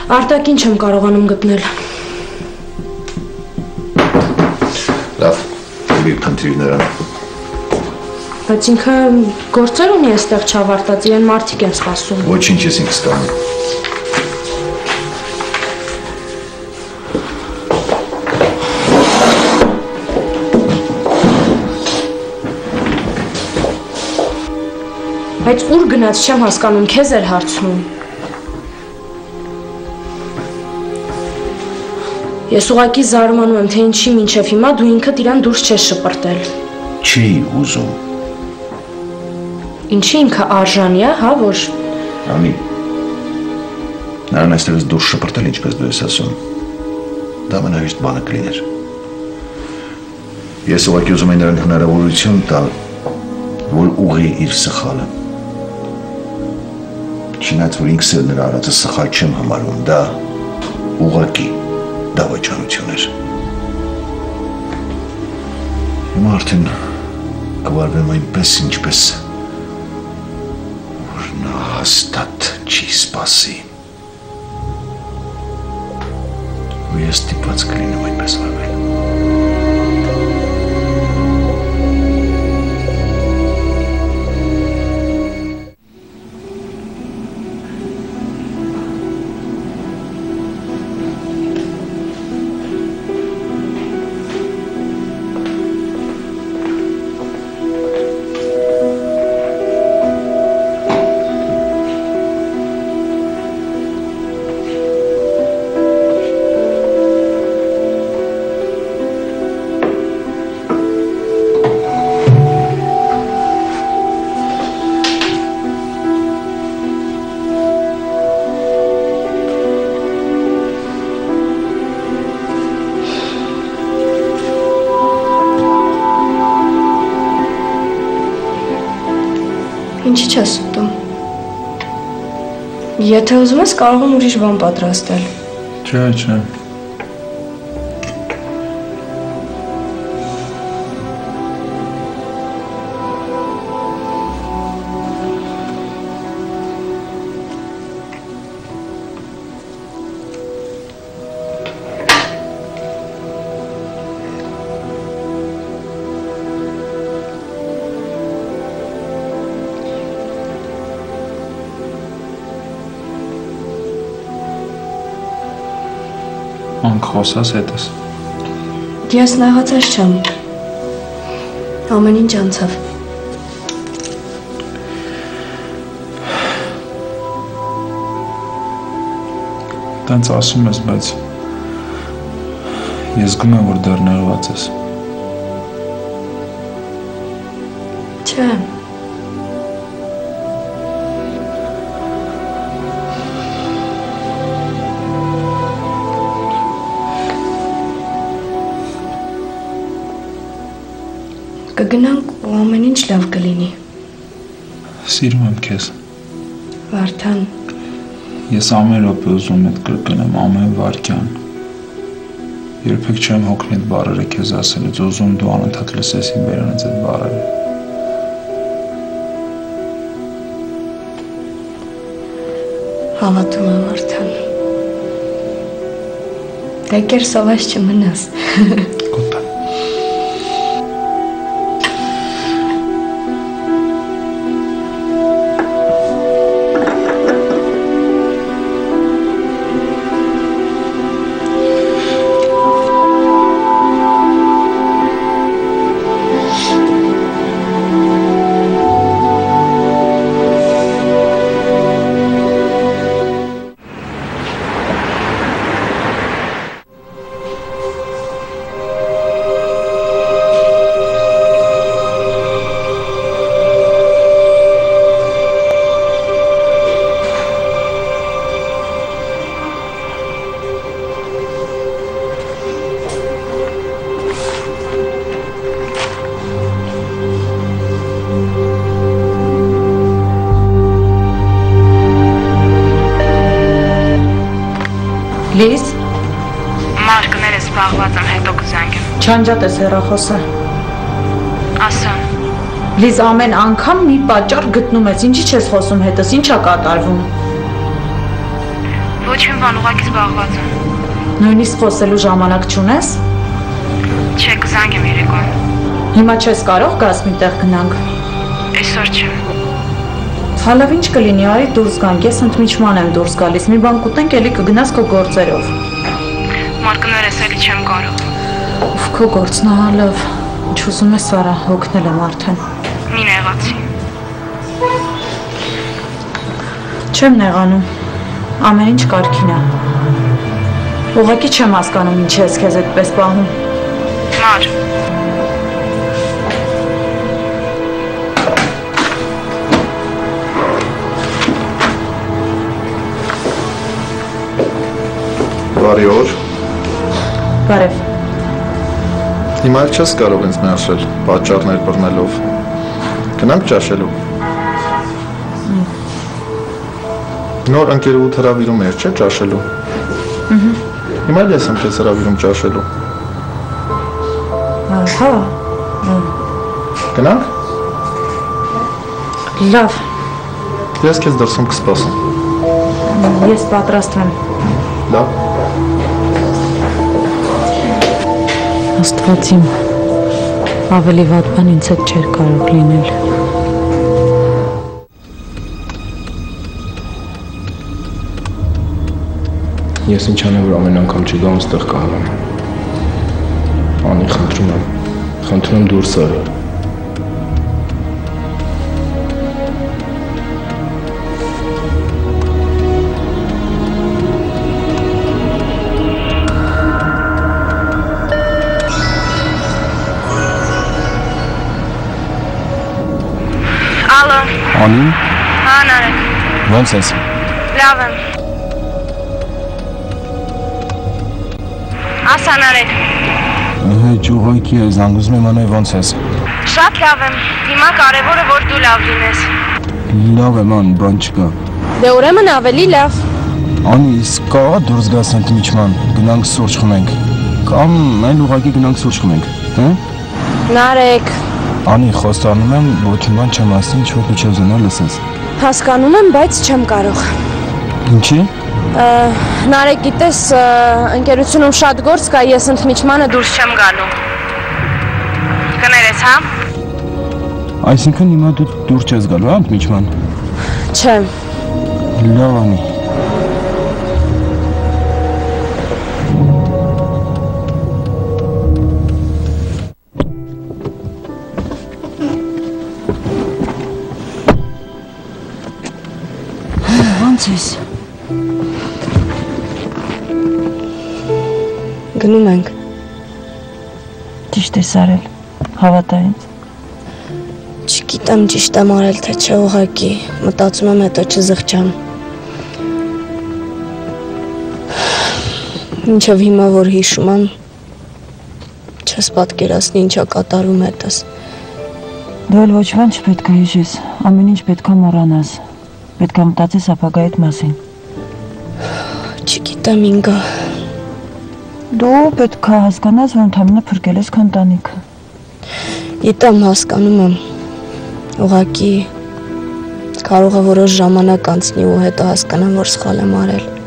Արտակին չեմ կարողանում գտնել։ Լավ, ուրի խնդրիր նրան։ Բայց ինքը գործեր ունի այստեղ չավարտած, իրեն մարդիկ են սպասում։ Ոչինչ ես ինքս կանում։ Բայց ուր գնաց չեմ հասկանում, քեզ էր հարցնում։ Ես ուղղակի զարմանում եմ, թե ինչի մինչև հիմա դու ինքդ իրան դուրս չես շպրտել։ Չի ուզում։ Ինչի ինքը արժանի է, հա, որ… Անի, նրան այստեղից դուրս շպրտել, ինչպես դու ես ասում, դա ամենահեշտ բանը կլիներ։ Ես ուղղակի ուզում եմ նրան հնարավորություն տալ, որ ուղղի իր սխալը։ Չնայած որ ինքս էլ նրա արածը սխալ չեմ համարում, դա ուղղակի դավաճանություն էր։ Հիմա արդեն կվարվեմ այնպես, ինչպես որ նա հաստատ չի սպասի։ Ու ես ստիպված կլինեմ այնպես վարվել։ Ինչի չես ուտում։ Եթե ուզում ես, կարող եմ ուրիշ բան պատրաստել։ Չէ։ Խոսաս հետս։ Ես նեղացած չեմ։ Ամեն ինչ անցավ։ Տենց ասում ես, բայց ես զգում եմ, որ դեռ նեղված ես։ Չէ։ Կգնանք ու ամեն ինչ լավ կլինի։ Սիրում եմ քեզ։ Վարդան։ Ես ամեն րոպե ուզում եմ կրկնեմ, ամեն վայրկյան։ Երբեք չեմ հոգնի այդ բառերը քեզ ասելուց, ուզում դու անընդհատ լսես իմ բերանից այդ բառերը։ Հավատում եմ, Վարդան։ Դե կերսովաշ չմնաս։ Կոտա։ Լիզ։ Մարկներ ես զբաղված եմ, հետո կզանգեմ։ Չանջատ ես հեռախոսը։ Ասա։ Լիզ, ամեն անգամ մի պատճառ գտնում ես, ինչի չես խոսում հետս, ինչա կատարվում։ Ոչ Ոչ մի բան, ուղղակի զբաղված եմ։ Նույնիսկ խոսելու ժամանակ չունես։ Չէ, կզանգեմ երեկոյան։ Հիմա չես կարող գաս միտեղ գնանք։ Այսօր չէ։ Հալավ ինչ կլինի, արի դուրս գանք, ես ընդմիջման եմ դուրս գալիս, մի բան կուտենք, էլի կգնաս քո գործերով։ Մարկներես էլի չեմ կարող։ Ով քո գործն է, Հալավ, ինչ ուզում ես արա, հոգնել եմ արդեն։ Մի նեղացի։ Չեմ նեղանում, ամեն ինչ կարգին է։ Ուղղակի չեմ հասկանում ինչ ես քեզ այդպես պահում։ Մար։ Բարի օր։ Բարև։ Հիմա էլ չես կարող ինձ ներշել, պատճառներ բռնելով։ Գնանք ճաշելու։ Նոր ընկերուհուդ հրավիրում էր, չէ՞ ճաշելու։ Հիմա էլ ես եմ քեզ հրավիրում ճաշելու։ Հա։ Գնանք։ Լավ, Ես քեզ դրսում կսպասեմ։ ես պատրաստ եմ։ Լավ։ Աստված իմ, ավելի վատ բան ինձ հետ չէր կարող լինել։ Ես ինչ անեմ, որ ամեն անգամ չգամ ստեղ կհանեմ։ Անի, խնդրում եմ դուրս արի։ Ալո, Անի, հա Նարեկ, ո՞նց ես։ լավ եմ։ Ասա Նարեկ, Հեչ ուղղակի է, զանգում եմ անե ո՞նց ես։ շատ լավ եմ, հիմա կարևորը որ դու լավ լինես։ Լավ եմ, ան, բան չկա։ Դե ուրեմն ավելի լավ։ Անի, իսկ կարողա դուրս գաս ընդմիջման, գնանք սուրճ խմենք։ Կամ այլ ուղղակի գնանք սուրճ խմենք, հա։ Նարեկ, Անի, խոստանում եմ, ոչ մի բան չեմ ասի, ինչ որ դու չես ուզենա լսես։ հասկանում եմ, բայց չեմ կարող։ Ինչի։ Նարեկ, գիտես, ընկերությունում շատ գործ կա, ես ընդմիջմանը դուրս Չեմ գալու։ Կներես, հա։ Այսինքն հիմա դու դուրս չես գալու, հա, ընդմիջման։ չեմ։ Լավ, Անի։ Ո՞նց ես։ Գնում ենք։ Ճիշտ ես արել, հավատա ինձ։ Չգիտեմ ճիշտ եմ արել, թե չէ ուղղակի, մտածում եմ հետո չզղջամ։ Մինչև հիմա որ հիշում եմ, չես պատկերացնի ինչա կատարում հետս։ Դու էլ ոչ բան չպետք է հիշես, ամեն ինչ պետք է մոռանաս, պետք է մտածես ապագայիդ մասին։ Չգիտեմ ինգա, Դու պետք է հասկանաս, որ ընդամենը փրկել ես քո ընտանիքը։ գիտեմ հասկանում եմ, ուղղակի կարող է որոշ ժամանակ անցնի ու հետո հասկանամ, որ սխալ եմ արել։